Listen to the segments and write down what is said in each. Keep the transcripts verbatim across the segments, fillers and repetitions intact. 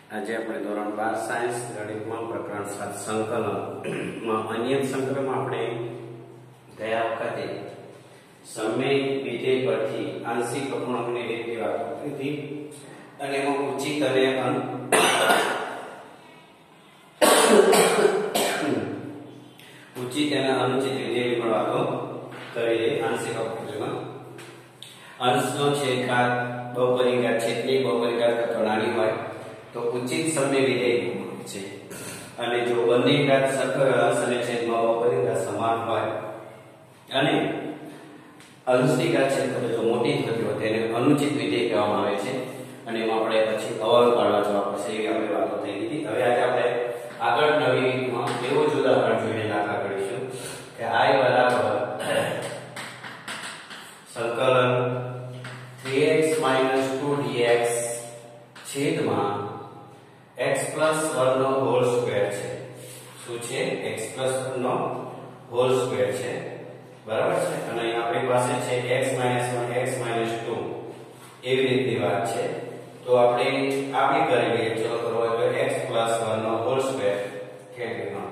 આજે આપણે ધોરણ બાર સાયન્સ ગણિતમાં પ્રકરણ સાત સંકલનમાં અનિયત સંકલનમાં આપણે ગયા વખતે સમય વિધેય પરથી આંશિક અપૂર્ણાંકની રીતની વાત કરી હતી અને એમાં ઉચિત અને ઉચિત અને અનુચિત વિધેયની પણ વાતો કરી આંશિક અપૂર્ણાંકમાં અંશનો છેદઘાત બહુપરીઘાત છેદની બહુપરીઘાત કરતા નાની હોય તો ઉચિત સમય વિધેય છે અને જો બંને ઘાત સરખા અંશ અને છેદમાં બહુપરીઘાત સમાન હોય અને અંશની ઘાત છેદ જો મોટી થતી હોય તેને અનુચિત વિધેય કહેવામાં આવે છે અને એમાં આપણે પછી અવયવ કાઢવા જવા પડશે એવી આપણે વાતો થઈ હતી. હવે આજે આપણે આગળ નવી રીતમાં એવો જ ઉદાહરણ જોઈને દાખલા કરીશું કે i બરાબર સંકલન three x minus two dx છેદમાં x plus one નો હોલ સ્ક્વેર છે. શું છે? x plus one નો હોલ સ્ક્વેર છે, બરાબર છે. અને અહીં આપણી પાસે છે x minus one x minus two એવી રીતની વાત છે. તો આપણે આપણે કરી લઈએ. ચલો કરો તો x plus one નો હોલ સ્ક્વેર કેન્સલ.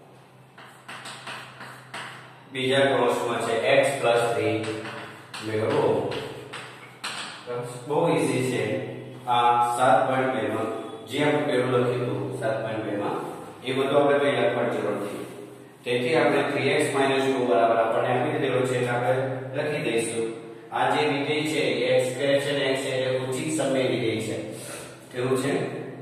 બીજા કૌંસમાં છે x plus three મેળવો. બહુ ઈઝી છે આ સાત પોઈન્ટ બે માં જે આપણે પહેલું લખ્યું હતું સાત પોઈન્ટ બે માં એ બધું આપણે કઈ લખવાની જરૂર નથી. તેથી આપણે three x two બરાબર આપણને આપી દીધેલો છે એટલે આપણે લખી દઈશું. આ જે વિધેય છે એ x સ્ક્વેર છે ને x છે એટલે ઉચિત સમય વિધેય છે. કેવું છે?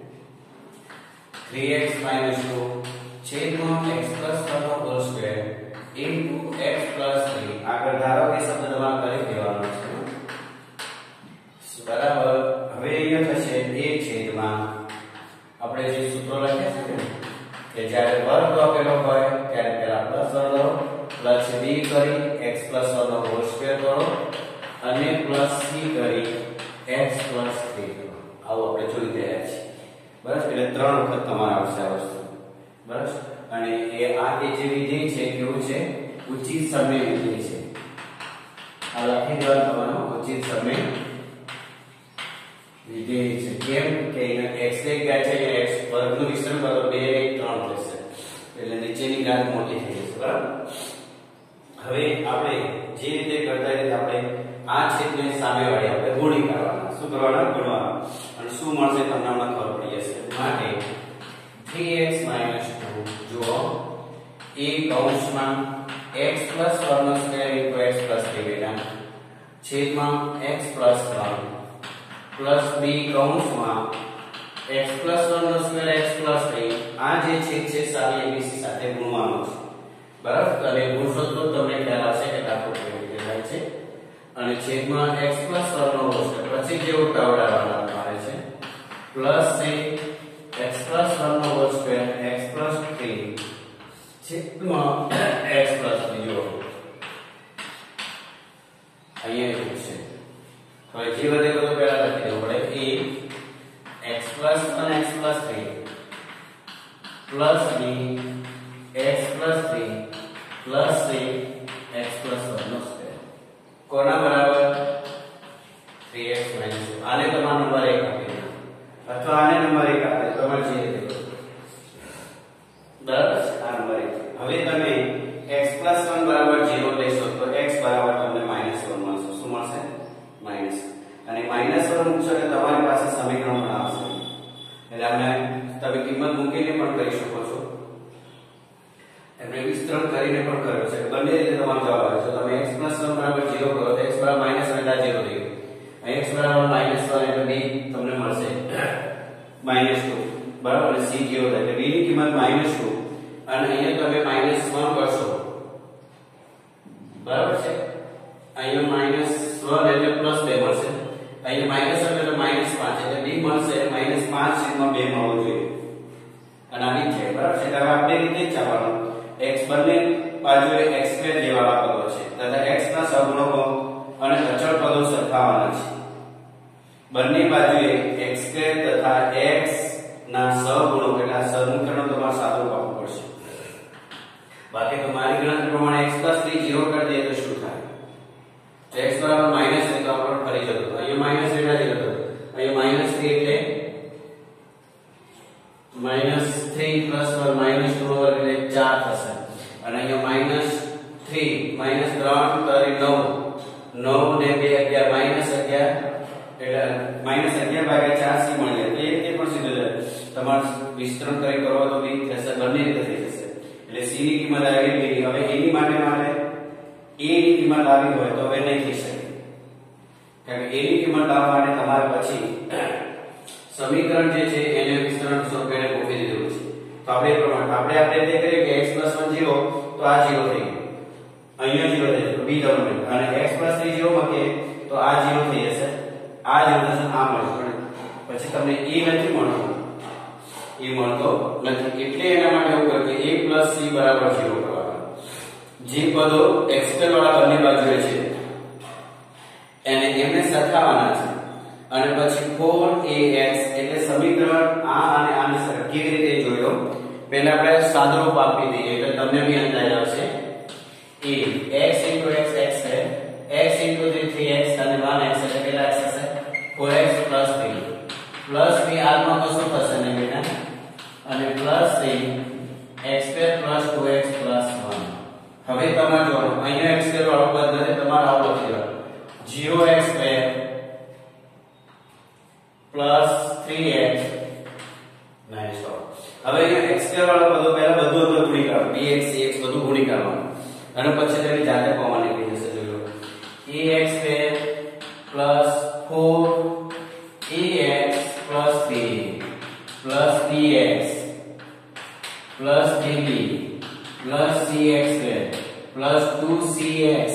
three x two છેદમાં x plus one નો whole square into x plus three. આગળ ધારો કે શબ્દ તમારે કરી દેવાનો છે બરાબર. હવે અહીંયા થશે a છેદમાં આપણે જે સૂત્રો લખ્યા છે કે જ્યારે વર્ગ આપેલો હોય ત્યારે પહેલા પ્લસ કરો, પ્લસ b કરી x plus one નો હોલ સ્ક્વેર કરો અને પ્લસ c કરી x plus three કરો. આવું આપણે જોઈ રહ્યા છીએ, બરાબર. એટલે ત્રણ વખત તમારે આવશે આ વસ્તુ, બરાબર. અને એ આ જે વિધેય છે કેવું છે? ઉચિત સમય વિધેય છે. આ લખી દેવાનું તમારો ઉચિત સમય વિધેય છે. કેમ કે x ની ઘાત છે x વર્ગનું વિસ્તરણ કરો બે ત્રણ થશે એટલે નીચેની ઘાત મોટી થઈ જશે, બરાબર. હવે આપણે જે રીતે કરતા રીતે આપણે આ છેદને સામેવાળી આપણે ગુણી કરવાના. શું કરવાના? ગુણવાના. અને શું મળશે તમને હમણાં ખબર પડી જશે. માટે three x two જુઓ એ કૌંસમાં x plus one નો સ્ક્વેર into x plus three બેટા છેદમાં x plus one plus b કૌંસમાં x plus one નો સ્ક્વેર x plus three. આ જે છેદ છે સારી abc સાથે ગુણવાનો છે, બરાબર. અને ગુણશો તો તમને ખ્યાલ આવશે કે દાખલો કેવી રીતે થાય છે. અને છેદમાં x plus one નો હોલ સ્ક્વેર પછી જે ઉતાવળાવાળા આવે છે પ્લસ છે x plus one નો whole square x plus three છેદમાં x plus three જો અહીંયા એવું છે. હવે જે વધે બધું પહેલા લખી દેવું પડે એ x plus one x plus three plus b x plus three plus c x plus one નો સ્ક્વેર કોના બરાબર? three x two. આને તમારો નંબર એક આપી દો અથવા આને નંબર એક આપી દો, તમારે જે રીતે બરાબર. આ નંબર એક. હવે તમે x plus one બરાબર zero લેશો તો x બરાબર તમને minus one મળશે. શું મળશે? માઈનસ. અને માઈનસ one મૂકશો એટલે તમારી પાસે સમીકરણ પણ આવશે. એટલે આપણે તમે કિંમત મૂકીને પણ કરી શકો છો, આપણે વિસ્તરણ કરીને પણ કર્યો છે. બંને રીતે તમારો જવાબ આવે છે. તમે x plus one બરાબર zero કરો તો x બરાબર minus one એટલે zero થઈ ગયું. x બરાબર minus one એટલે b તમને મળશે minus two, બરાબર. અને c zero થાય એટલે b ની કિંમત minus two અને અહીંયા તમે minus one કરશો, બરાબર છે. અહીંયા minus one એટલે plus બે મળશે. અહીંયા minus one એટલે minus five એટલે b મળશે minus five છેદમાં બે મળવો જોઈએ. અને આની છે, બરાબર છે. હવે આપણે રીતે જ ચાલવાનું. x બંને બાજુએ x સ્ક્વેર જેવા પદો છે તથા x ના સહગુણકો અને અચળ પદો સરખાવવાના છે. બંને બાજુએ x સ્ક્વેર તથા x ના સહગુણકો એટલે સમીકરણ તમારે સાદું કરવું પડશે. બાકી તમારી ગણતરી પ્રમાણે x plus three zero કરી દઈએ તો શું થાય? x બરાબર minus એટલે આપણે ફરી જતો. અહીંયા minus એટલે જતો. અહીંયા minus three એટલે બે અગિયાર માઈનસ અગિયાર એટલે માઈનસ અગિયાર ભાગ્યા ચાર સી મળી જાય. તો એ રીતે પણ સીધું જાય. તમારે વિસ્તરણ કરી કરો તો બી થશે, બંને રીતે થઈ જશે. એટલે સી ની કિંમત આવી ગઈ. હવે એની માટે મારે a ની કિંમત લાવવી હોય તો હવે નહીં થઈ શકે, કારણ કે a ની કિંમત લાવવા માટે તમારે પછી સમીકરણ જે છે એને વિસ્તરણ સ્વરૂપે ગોઠવી દીધું છે. તો આપણે એ પ્રમાણે આપણે આપણે તે કરીએ કે x + one ઝીરો તો આ ઝીરો થઈ ગયું, અહીંયા ઝીરો થઈ જશે b ડબલ અને x + three ઝીરો મૂકે તો આ ઝીરો થઈ જશે, આ ઝીરો થશે, આ મળશે. પછી તમને a નથી મળતો, એ મળતો નથી. એટલે એના માટે એવું કરે કે a + c બરાબર ઝીરો કરવાનું. જે પદો x² વાળા બંને બાજુએ છે એને એમને સરખાવવાના છે અને પછી four a x એટલે સમીકરણ આ અને આને સરખા કેવી રીતે જોયો. પહેલા આપણે સાદુરૂપ આપી દઈએ એટલે તમને બી અંદાજ આવશે. a x * x x છે, x * three x અને one x એટલે કેટલા x હશે? four x + three plus b આમાં કશું થશે નહીં બેટા, અને plus three x² + two x + one. હવે તમારે જો અહીંયા x² વાળો પદ નથી, તમારે આવો લખી zero x square plus three x minus four. હવે અહીંયા x² વાળો પદો પહેલા બધું અંદર ગુણી કાઢો, bx cx બધું ગુણી કાઢવાનું અને પછી તેની જાતે કોમન નીકળી જશે. જોઈ લો ax² plus four ax plus three plus bx plus db plus cx² plus two cx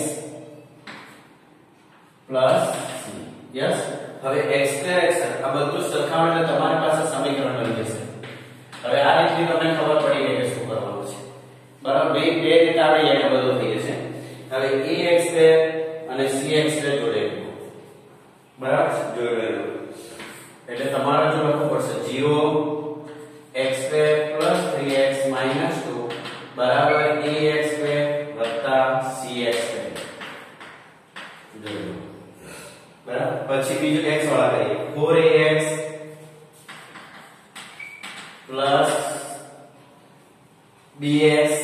plus c. Yes, હવે x² x આ બધું સરખાવવા એટલે તમારી પાસે સમીકરણ બની જશે. હવે આ રીતની તમને ખબર પડી ગઈ કે શું કરવાનું છે, બરાબર? બે બે રીતે આવડી જાય એટલે બધું થઈ જશે. હવે ax² અને cx² જોડે, બરાબર? જોઈ લેજો. એટલે તમારે જો લખવું પડશે zero x² + three x - two બરાબર ax² + cx². જોઈ બરાબર. પછી બીજું x વાળા કરીએ, four a x plus bx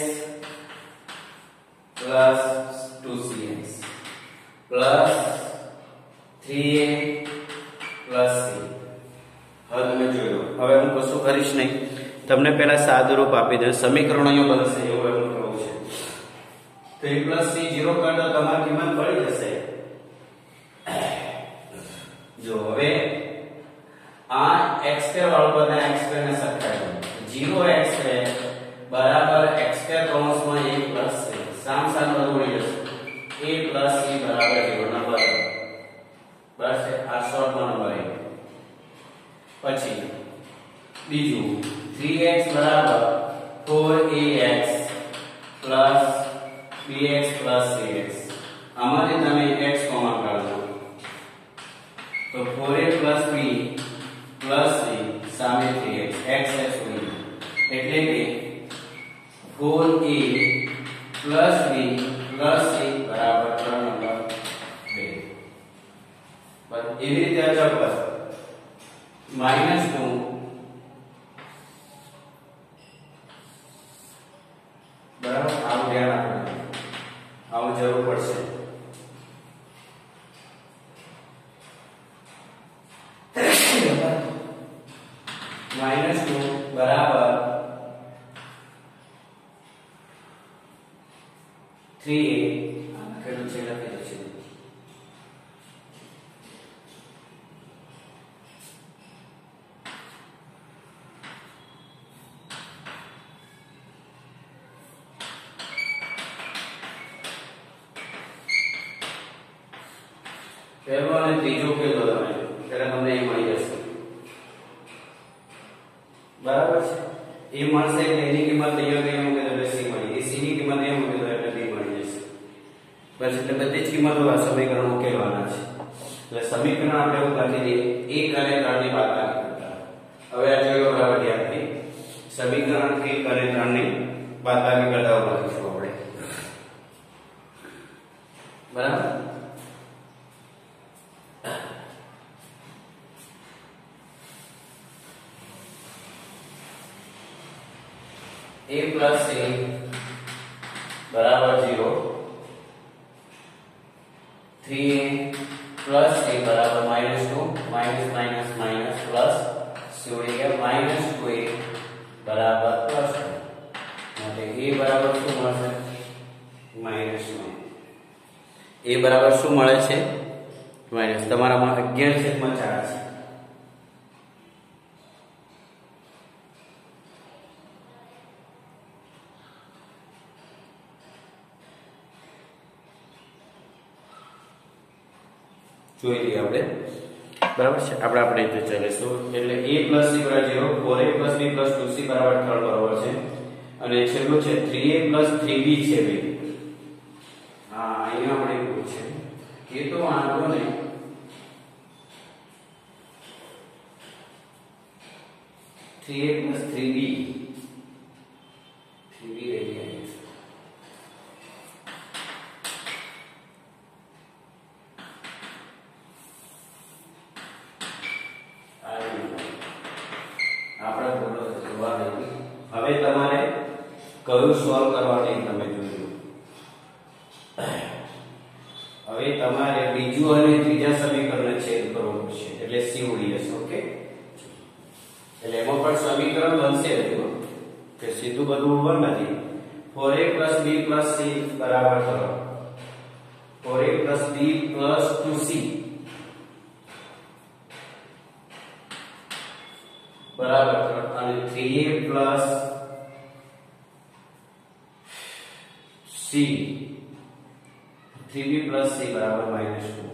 plus two c x plus three a plus c. હવે તમે જોઈ લો. હવે હું કશું કરીશ નહીં, તમને પહેલા સાદુરૂપ આપી દઉં, સમીકરણો અહીંયા બનશે એવું એમ કહું છે. three plus c zero કર દો, તમારી કિંમત મળી જશે. જો હવે આ x² વાળો પદ આ x² ને સરખાવી દો. zero x² બરાબર x² કૌંસમાં a plus c, સામ સામ બધું મળી જશે. a plus c બરાબર zero નંબર બસ આ શોર્ટમાં નંબર એક. પછી બીજું three x બરાબર four a x plus bx plus cx. આમાંથી તમે x કોમન કાઢો તો four a plus b plus c સામે three x x x બની, એટલે કે four a plus b plus c બરાબર ત્રણ નંબર બે. બસ એવી રીતે અચળ પદ minus two બરાબર. આવું ધ્યાન રાખવાનું, આવું જરૂર પડશે. minus two બરાબર three a કેટલું છે લખી દો છે. પહેલો અને ત્રીજો કેલો તમે એટલે તમને એ મળી જશે, બરાબર છે? એ મળશે એટલે એની કિંમત અહીંયા કઈ મૂકે તો c મળી, એ c ની કિંમત અહીંયા મૂકે તો એટલે b મળી જશે. બસ એટલે બધી જ કિંમતો આ સમીકરણ ઉકેલવાના છે. એટલે સમીકરણ આપણે એવું લખી દઈએ એક અને ત્રણ ની બાદબાકી કરતા. હવે આ જોયો બરાબર ધ્યાનથી, સમીકરણ એક અને ત્રણ ની બાદબાકી કરતા લખીશું આપણે, બરાબર? a plus c बराबर zero, three a plus c बराबर minus two minus minus minus plus c उड़ी गया माइनस टू a बराबर प्लस टू માટે a બરાબર શું મળશે માઈનસ નવ a બરાબર શું મળે છે માઈનસ તમારામાં અગિયાર છેદમાં ચાર છે જોઈ લઈએ આપણે બરાબર છે આપણે આપણે રીતે ચાલીશું એટલે a c બરાબર zero four a b two c બરાબર ત્રણ બરાબર છે અને છેલ્લું છે three a three b છે બે હા અહીંયા આપણે એવું છે કે તો વાંધો નહીં three a three b three b રહી ગયા હવે તમારે કયું સોલ્વ કરવાનું તમે જોયું હવે તમારે બીજું અને ત્રીજા સમીકરણને છેદ કરવો પડશે એટલે c ઉડી જશે ઓકે એટલે એમાં પણ સમીકરણ બનશે કે સીધું બધું ઉડવાનું નથી four a b c બરાબર કરો four a b two c बराबर અને three a plus c three b plus c बराबर minus two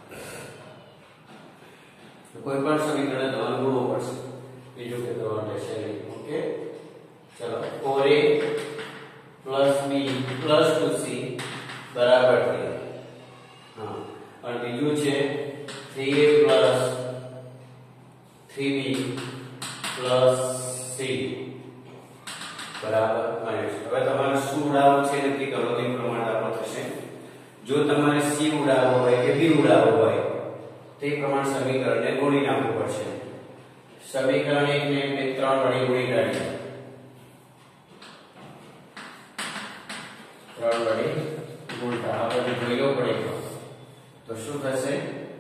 तो कोई પણ સમીકરણ તમારે ગુણવું પડશે બીજું કે તમારે છે ઓકે ચલો four a plus b plus two c બરાબર three હા અને બીજું છે three a plus three b plus c बराबर माइनस હવે તમારે શું ઉડાવવું છે નક્કી કરો તે પ્રમાણે આપણો થશે જો તમારે c ઉડાવવો હોય કે b ઉડાવવો હોય તે પ્રમાણે સમીકરણને ગુણી નાખવું પડશે સમીકરણ એક ને બે ત્રણ વડે ગુણી કાઢીએ ત્રણ વડે ગુણતા આપણે જોઈલો પડે તો શું થશે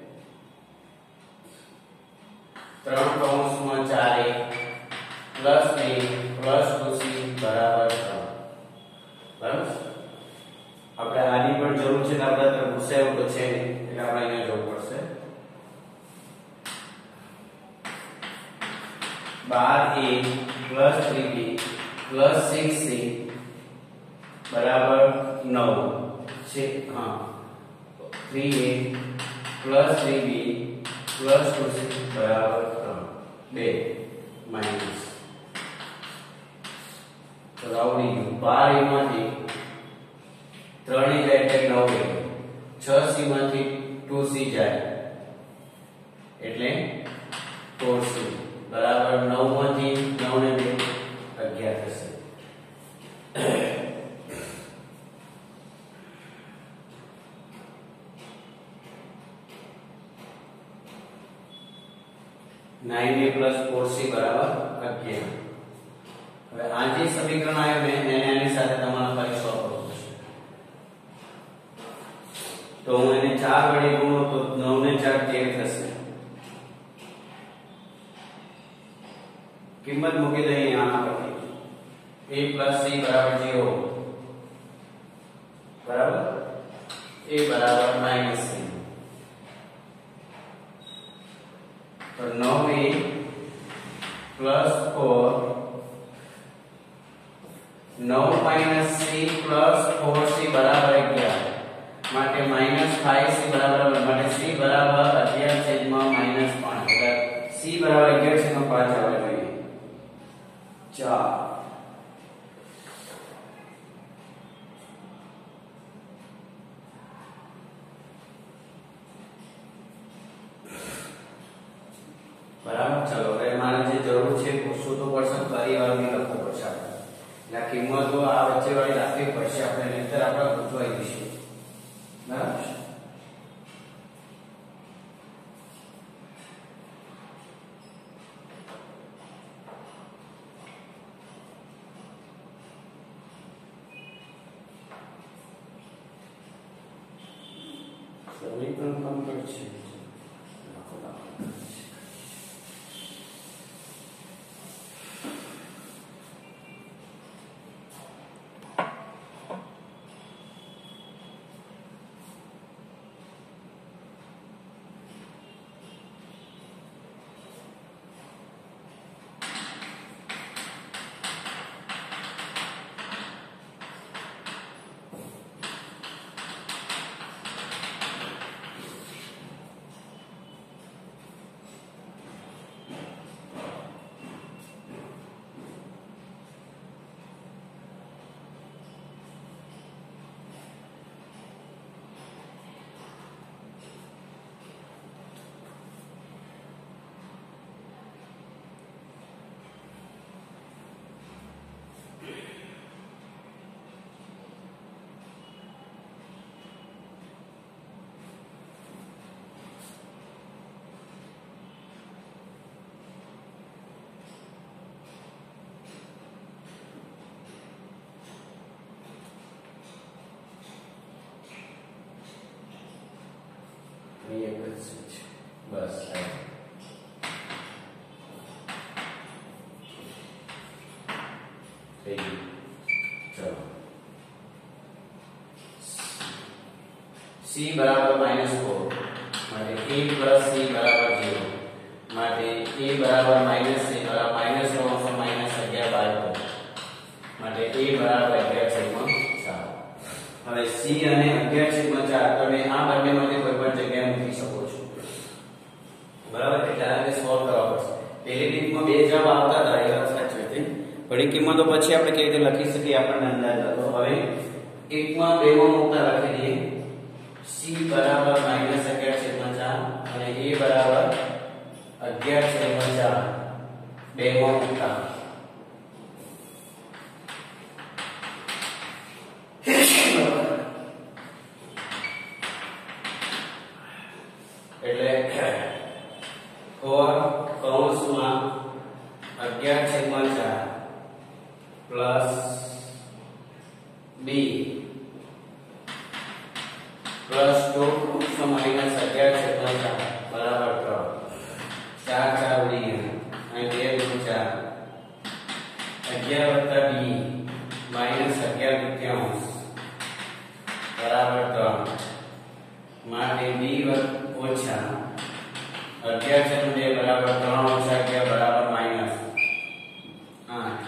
ત્રણ કૌંસમાં ચાર a plus b plus two c બરાબર ત્રણ બરાબર આપણે આની પણ જરૂર છે તો આપણે તો ગુસાયો તો છે એટલે આપણે અહીંયા જોવું પડશે બાર a plus three b plus six c બરાબર નવ છે હા three a plus three b plus two c बराबर ત્રણ બે માઈનસ તો આવડી ગયું બાર a માંથી ત્રણ a જાય એટલે નવ a છ c માંથી two c જાય એટલે four c બરાબર નવ માંથી નવ ને બે અગિયાર થશે nine a plus four c બરાબર અગિયાર હવે આ જે સમીકરણ આવ્યું ને એને આની સાથે તમારે ફરી સોલ્વ કરવું પડશે તો હું એને ચાર વડે ગુણું તો નવ ને ચાર તેર થશે કિંમત મૂકી દઈએ આના પરથી a plus c બરાબર zero બરાબર a બરાબર minus c तो नौ a प्लस फोर नौ minus c plus four c बराबर अगियार माटे माइनस फाइव c बराबर माटे c बराबर अगियार छेदમાં माइनस पांच એટલે c बराबर अगियार छेदમાં पांच આવવા જોઈએ ચાર બરાબર ચલો હવે મારે જે જરૂર છે પૂછવું તો પડશે પરિવારની લખવું પડશે આપણે એટલે આ કિંમતો આ વચ્ચે વાળી રાખવી પડશે આપણે નહીંતર આપણે ગૂંચવાઈ જઈશું બરાબર સમીકરણ કમ્પ્લીટ છે બસ થઈ ગયું. ચલો c બરાબર માઇનસ ફોર માટે a પ્લસ c બરાબર ઝીરો માટે a બરાબર માઇનસ c બરાબર માઇનસ નવ માઇનસ અગિયાર બાય ફોર માટે a બરાબર અગિયાર છેદમાં ચાર. હવે c અને અગિયાર છેદમાં ચાર તમે આ બંનેમાંથી કોઈ પણ જગ્યાએ મૂકી શકો છો. બરાબર એટલે આને સોલ્વ કરવા પડશે. પહેલી રીતમાં બે જવાબ આવતા હતા એ વાત સાચી હતી પણ એ કિંમતો પછી આપણે કેવી રીતે લખી શકીએ આપણને અંદાજ હતો. હવે એકમાં બે માં મૂકતા લખી દઈએ c બરાબર માઇનસ અગિયાર છેદમાં ચાર અને a બરાબર અગિયાર છેદમાં ચાર બે માં મૂકતા એટલે ફોર કૌંસમાં અગિયાર છેદમાં ચાર plus b plus two minus અગિયાર છેદમાં ચાર બરાબર ત્રણ. ચાર ચાર ઉડી ગયા અહીં બે ગુણ ચાર અગિયાર વત્તા b માઇનસ અગિયાર તૃતીયાંશ બરાબર ત્રણ માટે b ઓછા અગિયાર છેદમાં બે બરાબર ત્રણ ઓછા અગિયાર બરાબર માઇનસ આઠ.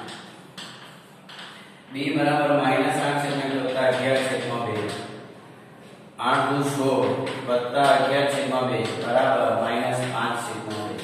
b બરાબર માઇનસ આઠ છેદમાં વત્તા અગિયાર છેદમાં બે આઠ દુ સોળ વત્તા અગિયાર છેદમાં બે બરાબર માઇનસ પાંચ છેદમાં બે.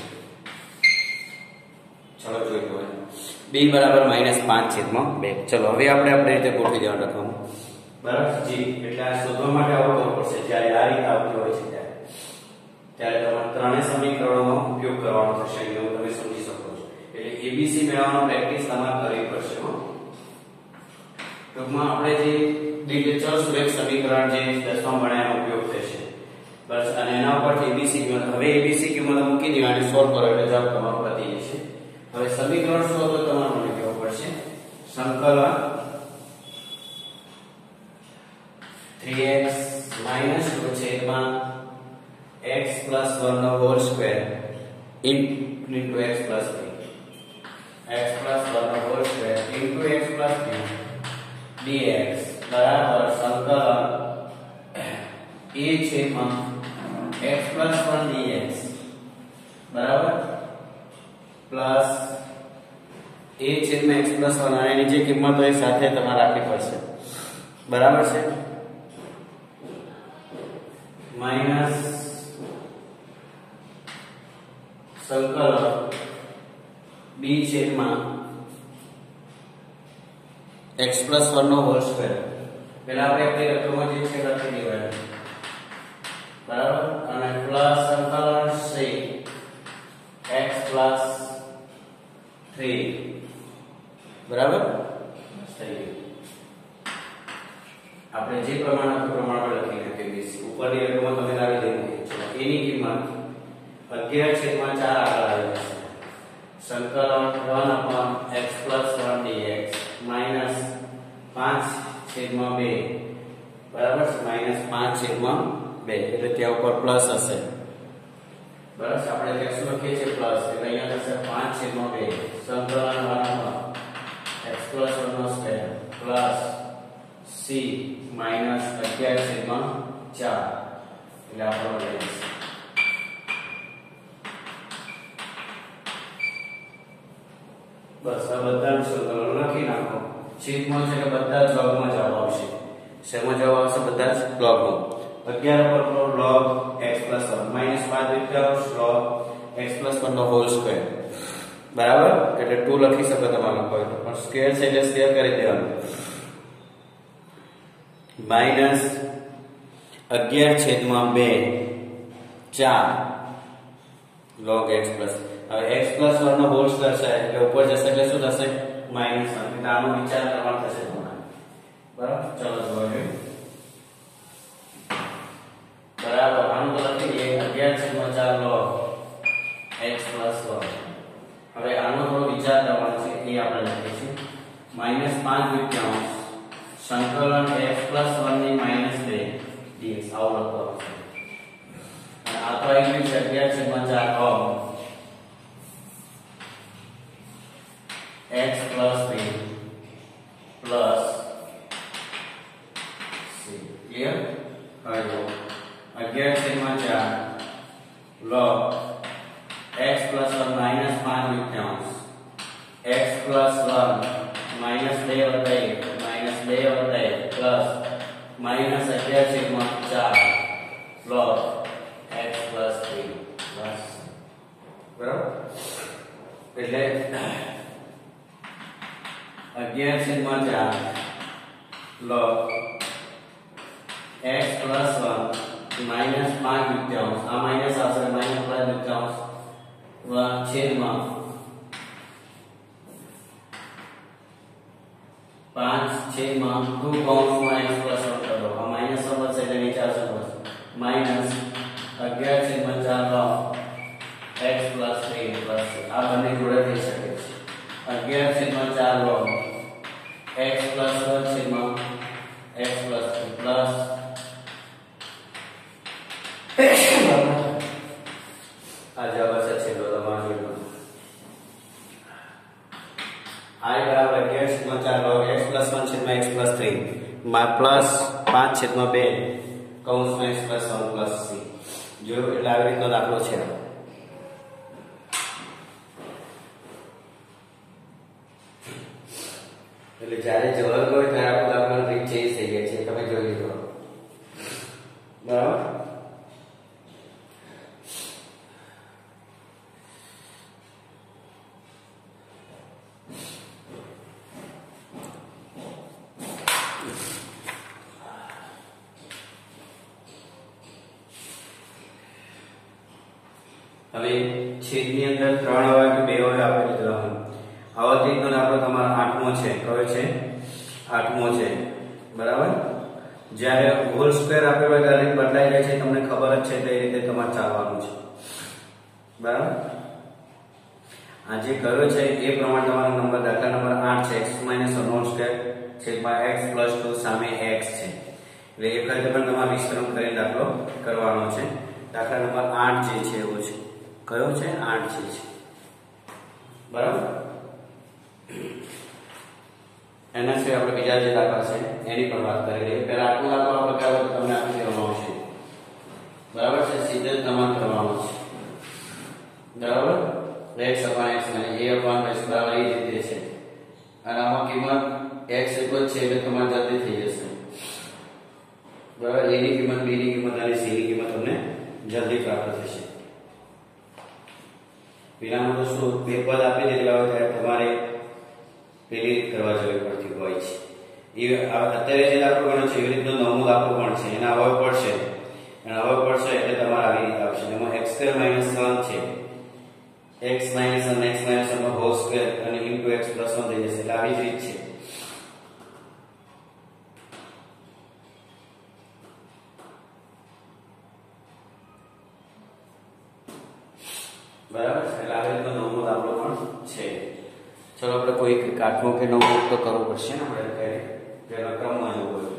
ચલો જોઈ લો b બરાબર માઇનસ પાંચ છેદમાં બે. ચલો હવે આપણે આપણે રીતે ગોઠવી દેવાનું લખવાનું બરાબર જી. એટલે આ શોધવા માટે આવું કરવું પડશે જ્યારે આ રીતે આવતી હોય છે ત્યારે ત્યારે તમારે ત્રણેય સમીકરણોનો ઉપયોગ કરવાનો થશે એવું તમે સમજી શકો છો. એટલે એબીસી મેળવવાનો પ્રેક્ટિસ તમારે કરવી પડશે. ટૂંકમાં આપણે જે ડિફરન્શિયલ સુરેખ સમીકરણ જે દસમા ભણ્યાનો ઉપયોગ થશે બસ અને એના ઉપરથી એબીસી કિંમત હવે એબીસી કિંમત મૂકી દેવાની સોલ્વ કરો એટલે જવાબ તમારો પતી જશે. હવે સમીકરણ શું તો તમારે મને કહેવું પડશે સંકલન થ્રી એક્સ માઇનસ ટુ છેદમાં x plus one નો whole square into x plus three x plus one નો whole square into x plus three dx બરાબર સંકલન a છેદમાં x plus one dx બરાબર પ્લસ a છેદમાં x plus one અને એની જે કિંમત હોય સાથે તમારે રાખવી પડશે બરાબર છે માઈનસ સંકલન b છેદમાં x plus one નો હોલ સ્ક્વેર પહેલા આપણે આપણી રકમમાં જે છે લખી દેવાનું બરાબર અને પ્લસ સંકલન c x plus three બરાબર થઈ ગયું. આપણે જે પ્રમાણ હતું પ્રમાણ પર લખી નાખીએ ઉપરની રકમમાં તમે લાવી દેવું ચલો એની કિંમત અગિયાર છેદમાં ચાર આગળ આવી જશે સંકલન one upon x plus one dx minus પાંચ છેદમાં બે બરાબર માઈનસ પાંચ છેદમાં બે એટલે ત્યાં ઉપર પ્લસ હશે બરાબર આપણે ત્યાં શું લખીએ છીએ પ્લસ એટલે અહીંયા થશે પાંચ છેદમાં બે સંકલન one upon x plus one નો સ્ક્વેર પ્લસ c માઈનસ અગિયાર છેદમાં ચાર એટલે આપણો લઈ બસ આ બધા સંકલન લખી નાખો છેદમાં છે કે બધા જ લોગમાં જવાબ આવશે શેમાં જવાબ આવશે બધા જ લોગમાં અગિયાર પર log x plus one minus પાંચ તૃતીયાંશ log x plus one નો હોલ સ્ક્વેર બરાબર એટલે ટુ લખી શકો તમારે લખો તો પણ સ્ક્વેર છે એટલે સ્ક્વેર કરી દેવાનું માઈનસ અગિયાર છેદમાં બે ચાર log x plus હવે x plus one નો હોલ સ્ક્વેર છે એટલે ઉપર જશે એટલે શું થશે માઈનસ એટલે આનો વિચાર કરવાનો થશે તમારે બરાબર ચલો જોઈએ બરાબર આનું તો લખી દઈએ અગિયાર છેદમાં ચાર log x plus one હવે આનો થોડો વિચાર કરવાનો છે એ આપણે લખીશું માઈનસ પાંચ તૃતીયાંશ સંકલન x plus one ની માઈનસ બે dx આવું લખવાનું છે આ તો આવી ગયું છે અગિયાર છેદમાં ચાર ઓમ x plus b plus c clear હવે જો અગિયાર છેદમાં ચાર log x plus one minus પાંચ દૂતીયાંશ x plus one minus બે વત્તા એક minus બે વત્તા એક plus minus અગિયાર છેદમાં ચાર log x plus three plus બરાબર એટલે અગિયાર છેદમાં ચાર log x plus one minus પાંચ દૂતીયાંશ આ માઈનસ આવશે minus પાંચ દૂતીયાંશ છેદમાં પાંચ છેદમાં ટુ કૌંસમાં x plus one કરો આ માઈનસ वन છે એટલે નીચે આવશે બસ માઈનસ અગિયાર છેદમાં ચાર log x plus three plus આ બંને જોડે થઈ શકે છે અગિયાર છેદમાં ચાર log x plus one છેદમાં x plus three plus આ જવાબ છે છેલ્લો તમારો જોઈ લો i બરાબર અગિયાર છેદમાં ચાર log x plus one છેદમાં x plus three માં પ્લસ પાંચ છેદમાં બે કૌંસમાં x plus one plus c જો એટલે આવી રીતનો દાખલો છે એટલે જ્યારે જવાબ હોય ત્યારે આપણો દાખલો રીત ચેન્જ થઈ જાય છે તમે જોઈ લીધો બરાબર હવે છેદની અંદર ત્રણ અવયવ કે બે અવયવ આપી દીધા હોય આવા રીતનો દાખલો તમારો આઠમો છે કયો છે આઠમો છે બરાબર જ્યારે હોલ સ્ક્વેર આપેલો હોય ત્યારે બદલાઈ જાય છે તમને ખબર જ છે તે રીતે તમારે ચાલવાનું છે બરાબર આ જે કર્યો છે એ પ્રમાણે તમારો નંબર દાખલા નંબર આઠ છે x minus one whole square છેદમાં x પ્લસ ટુ સામે x છે એટલે એ વખતે પણ તમારે વિસ્તરણ કરીને દાખલો કરવાનો છે દાખલા નંબર આઠ જે છે એવો છે કયો છે આઠ છે બરાબર એના સિવાય આપણે બીજા જે દાખલા છે એની પણ વાત કરી લઈએ પહેલા આટલો દાખલો આપણે કર્યો તમને આપી દેવાનો આવશે બરાબર છે સીધે જ તમારે કરવાનો છે બરાબર x અપાન x અને a અપાન x બરાબર એ રીતે છે અને આમાં કિંમત x એક જ છે એટલે તમારે જલ્દી થઈ જશે બરાબર a ની કિંમત b ની કિંમત અને c ની કિંમત તમને જલ્દી પ્રાપ્ત થશે વિરામો તો શું બે પદ આપી દીધેલા હોય ત્યારે તમારે પેલી રીત કરવા જવી પડતી હોય છે એ અત્યારે જે દાખલો ગણ્યો છે એવી રીતનો નવમો દાખલો પણ છે એના અવયવ પડશે અને અવયવ પડશે એટલે તમારે આવી રીતે આવશે એમાં x સ્ક્વેર માઈનસ वन છે x minus one x minus one નો હોલ સ્ક્વેર અને ઇન્ટુ x પ્લસ वन થઈ જશે એટલે આવી જ રીત છે બરાબર એટલે આવી રીતનો નવમો દાખલો પણ છે ચલો આપણે કોઈ આઠમો કે નવમો તો કરવો પડશે ને આપણે ત્યારે તેના ક્રમમાં એવું હોય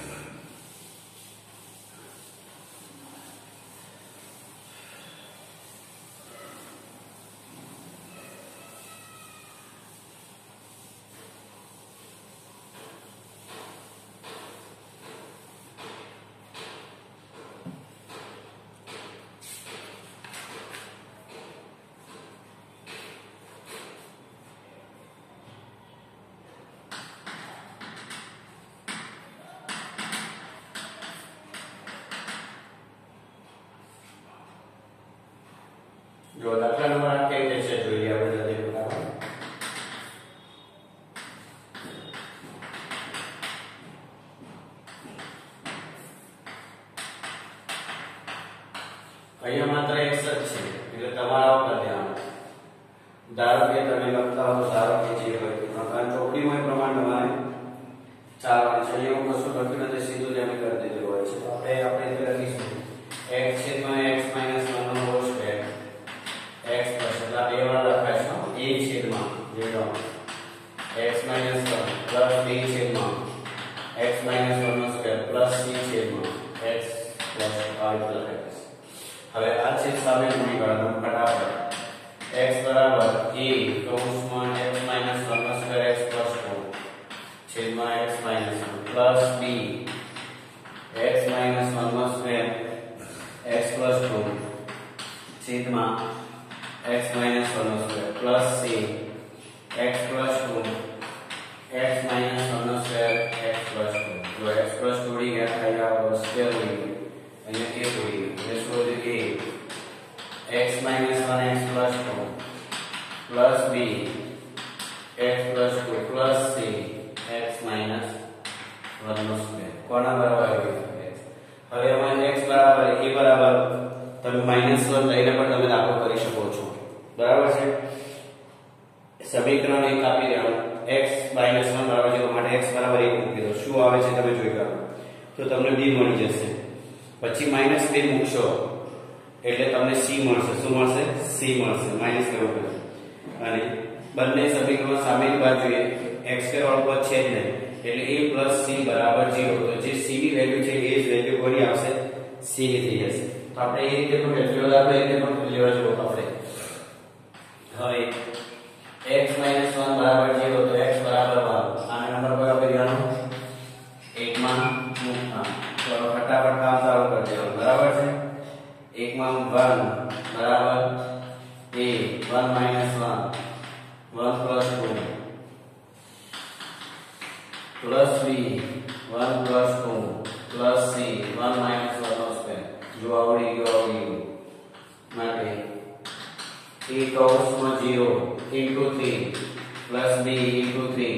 जो दाखला नंबर आठ કેવી રીતે છે જોઈએ આપણે જલ્દી બરાબર અહીંયા માત્ર x જ છે એટલે તમારા ઉપર ધ્યાન ધારો કે તમે લખતા હો ધારો કે જે હોય પ્રમાણ ચોકડી હોય પ્રમાણ તમારે ચાલવાનું છે અહીંયા હું કશું લખ્યું નથી સીધું જ અમે કરી દીધું હોય છે આપણે આપણે લખીશું x છેદમાં x માઈનસ वन નો હોલ સ્ક્વેર x સામે ગુણી કાઢો ફટાફટ x બરાબર a કૌંસમાં x minus one નો સ્ક્વેર x plus two છેદમાં x minus one plus b x minus one નો સ્ક્વેર x plus two છેદમાં x minus one નો square plus c x plus two x minus one નો square x plus two જો x plus two ઉડી ગયા થાય આ square ઉડી ગયો અહીંયા a ઉડી ગયો એટલે શું વધ્યું a x minus one x plus two plus b x plus two plus c x minus one નો સ્ક્વેર કોના બરાબર આવ્યું હવે અમારે x બરાબર a બરાબર તમે માઈનસ one લઈને પણ તમે દાખલો કરી શકો છો બરાબર છે સમીકરણ એક આપી દેવાનું x minus one બરાબર zero માટે x બરાબર એક મૂકી દો શું આવે છે તમે જોઈ કાઢો તો તમને b મળી જશે પછી માઈનસ બે મૂકશો એટલે તમને c મળશે શું મળશે c મળશે માઈનસ બે મૂકો અને બંને સમીકરણો સામેની બાજુએ x સ્ક્વેર વાળું પદ છે જ નહીં એટલે a plus c બરાબર zero તો જે c ની વેલ્યુ છે એ જ વેલ્યુ કોની આવશે c ની થઈ જશે તો આપણે એ રીતે પણ વેલ્યુ આપણે એ રીતે પણ લેવા જેવું આપણે હવે x minus one બરાબર zero તો x બરાબર one આને નંબર પર આપી દેવાનો એક માં મૂકવા તો ફટાફટ કામ ચાલુ કરી દેવાનું બરાબર છે એક માં one બરાબર a one minus one one plus two plus b one plus two plus c one minus one નો સ્ક્વેર જો આવડી ગયો આવડી ગયો માટે a કૌંસમાં zero into three plus b into three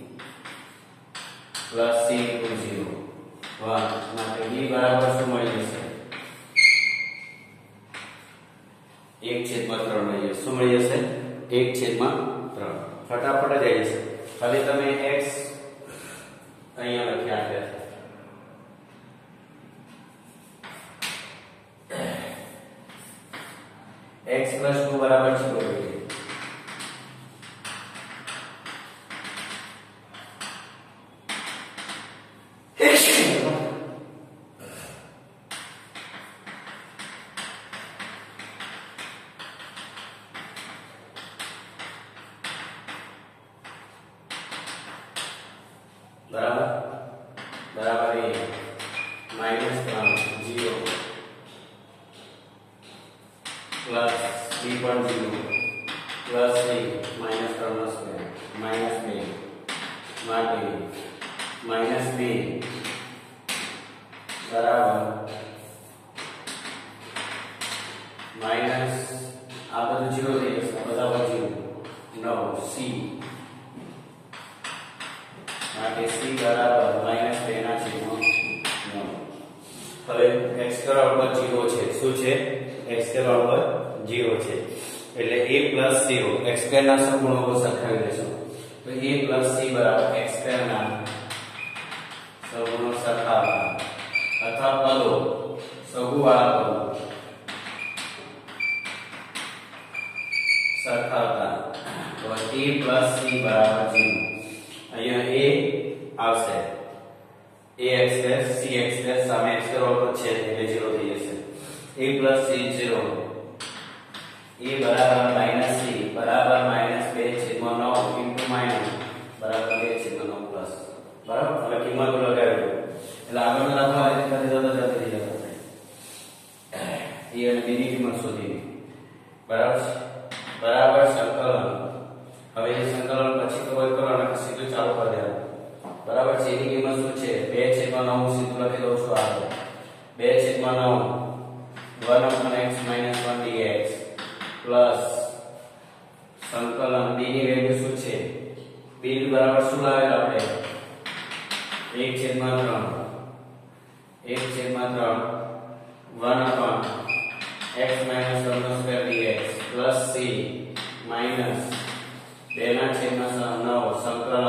plus c into zero one માટે b બરાબર શું મળી જશે એક છેદમાં ત્રણ મળી જશે શું મળી જશે એક છેદમાં ત્રણ ફટાફટ જ આવી જશે હવે તમે x અહીંયા લખ્યા છે x plus two બરાબર zero બરાબર બરાબર એ માઈનસ ત્રણ zero પ્લસ b પણ zero પ્લસ c માઈનસ ત્રણ નો સ્ક્વેર માઈનસ બે માટે માઈનસ બે બરાબર માઈનસ આ બધું zero થઈ જશે બધા પર zero નવ c માટે c બરાબર માઈનસ બે ના છેદમાં નવ હવે x બરાબર zero છે શું છે x બરાબર zero છે એટલે a plus zero x square ના સમૂહો સરખાવી દેશો તો a plus c બરાબર x સ્ક્વેર ના સમૂહો સરખાવવા અથવા પદો સગુવાળા પદો સરખાવતા તો a plus c બરાબર zero અહીંયા a આવશે ax સ્ક્વેર cx સ્ક્વેર સામે x સ્ક્વેર ઉપર છે એટલે zero થઈ જશે a plus c zero a બરાબર minus c બરાબર minus બે છેદમાં નવ into minus બરાબર બે છેદમાં નવ પ્લસ બરાબર હવે કિંમતો લગાવી દો એટલે આગળનો દાખલો આ રીતે કરી દો તો જલ્દી થઈ જશે a અને b ની કિંમત શોધીને બરાબર બરાબર સંકલન હવે એ સંકલન પછી તો કોઈ કરો અને સીધું ચાલુ કરી દેવાનું બરાબર c ની કિંમત શું છે બે છેદમાં નવ સીધું લખી દઉં છું આગળ બે છેદમાં નવ one upon x minus one dx plus સંકલન b ની વેલ્યુ શું છે b બરાબર શું લાવેલ આપણે એક છેદમાં ત્રણ એક છેદમાં ત્રણ one upon x minus one નો square dx plus c minus બે ના છેદમાં નવ સંકલન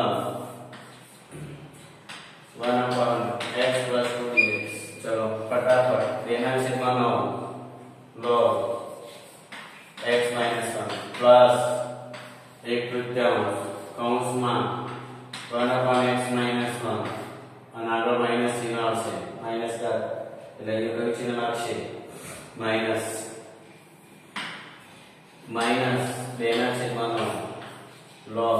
one upon x plus two dx ચલો ફટાફટ બે ના છેદમાં નવ log x minus one plus એક તૃતીયાંશ કૌંસમાં one upon x minus one અને આગળ માઈનસ ચિહ્ન આવશે માઈનસ એટલે અહીં કયું ચિહ્ન આવશે માઈનસ માઇનસ બે ના છેદમાં ત્રણ log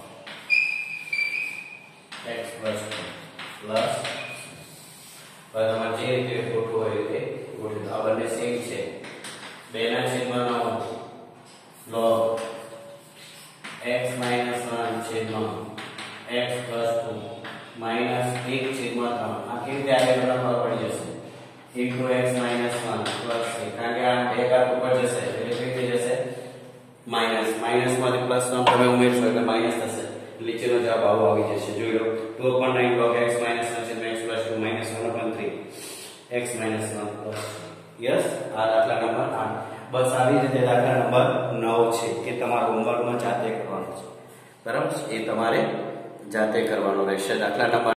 x plus two plus હવે તમારે જે રીતે ગોઠવો હોય તે ગોઠવી દો. આ બંને સેમ છે. બે ના છેદમાં ત્રણ log x minus one છેદમાં x plus two minus એક છેદમાં ત્રણ. આ કેવી રીતે આગળ ખબર પડી જશે into x minus one plus એક, કારણ કે આ બે ઘાત ઉપર જશે એટલે કેવી થઈ જશે માઈનસ. માઈનસ માંથી પ્લસ નો તમે ઉમેરશો એટલે માઈનસ થશે. નીચેનો જવાબ આવો આવી જશે. જોઈ લો two upon nine log x minus one છેદમાં x plus two minus one upon three x minus one plus yes. આ દાખલા નંબર આઠ. બસ આવી રીતે દાખલા નંબર નવ છે કે તમારા હોમવર્કમાં જાતે કરવાનો છે. બરાબર, એ તમારે જાતે કરવાનો રહેશે. દાખલા નંબર